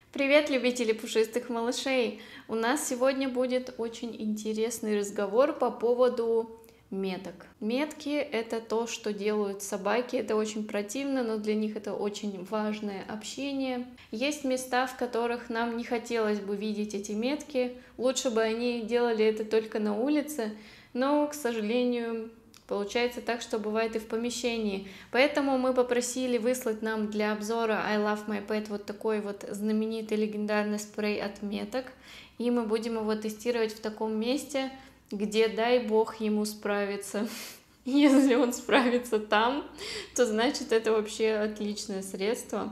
Привет, любители пушистых малышей! У нас сегодня будет очень интересный разговор по поводу меток. Метки — это то, что делают собаки. Это очень противно, но для них это очень важное общение. Есть места, в которых нам не хотелось бы видеть эти метки. Лучше бы они делали это только на улице, но, к сожалению, получается так, что бывает и в помещении. Поэтому мы попросили выслать нам для обзора I Love My Pet вот такой вот знаменитый легендарный спрей от меток. И мы будем его тестировать в таком месте, где, дай бог, ему справиться. Если он справится там, то значит это вообще отличное средство.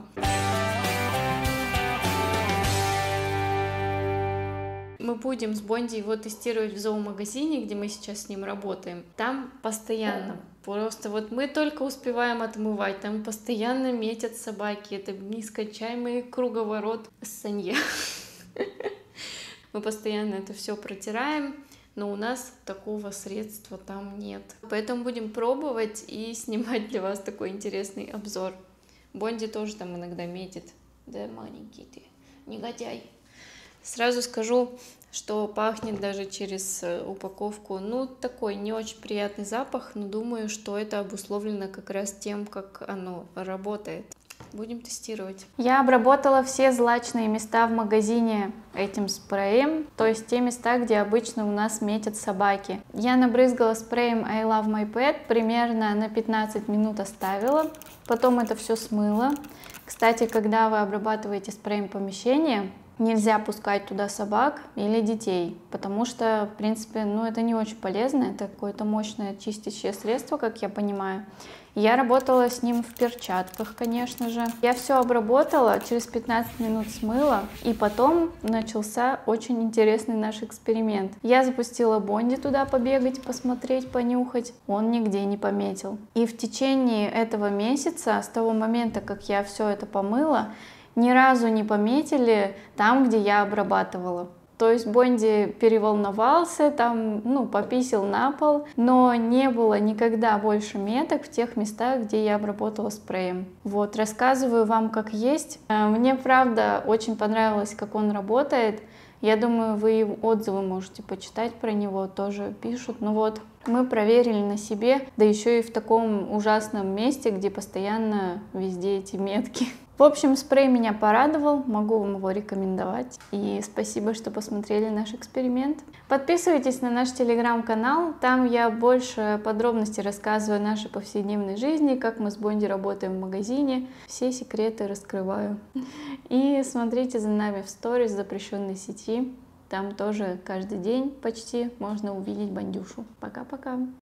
Мы будем с Бонди его тестировать в зоомагазине, где мы сейчас с ним работаем. Там постоянно, просто вот мы только успеваем отмывать, там постоянно метят собаки. Это нескончаемый круговорот санье. Мы постоянно это все протираем, но у нас такого средства там нет. Поэтому будем пробовать и снимать для вас такой интересный обзор. Бонди тоже там иногда метит. Да, маленький ты, негодяй. Сразу скажу, что пахнет даже через упаковку, ну, такой не очень приятный запах, но думаю, что это обусловлено как раз тем, как оно работает. Будем тестировать. Я обработала все злачные места в магазине этим спреем, то есть те места, где обычно у нас метят собаки. Я набрызгала спреем I Love My Pet, примерно на 15 минут оставила, потом это все смыла. Кстати, когда вы обрабатываете спреем помещение, нельзя пускать туда собак или детей, потому что, в принципе, ну, это не очень полезно, это какое-то мощное чистящее средство, как я понимаю. Я работала с ним в перчатках, конечно же. Я все обработала, через 15 минут смыла, и потом начался очень интересный наш эксперимент. Я запустила Бонди туда побегать, посмотреть, понюхать. Он нигде не пометил. И в течение этого месяца, с того момента, как я все это помыла, ни разу не пометили там, где я обрабатывала. То есть Бонди переволновался, там, ну, пописал на пол, но не было никогда больше меток в тех местах, где я обработала спреем. Вот, рассказываю вам как есть. Мне, правда, очень понравилось, как он работает. Я думаю, вы отзывы можете почитать про него, тоже пишут. Ну вот, мы проверили на себе, да еще и в таком ужасном месте, где постоянно везде эти метки. В общем, спрей меня порадовал, могу вам его рекомендовать. И спасибо, что посмотрели наш эксперимент. Подписывайтесь на наш телеграм-канал, там я больше подробностей рассказываю о нашей повседневной жизни, как мы с Бонди работаем в магазине, все секреты раскрываю. И смотрите за нами в сторис запрещенной сети, там тоже каждый день почти можно увидеть Бондюшу. Пока-пока!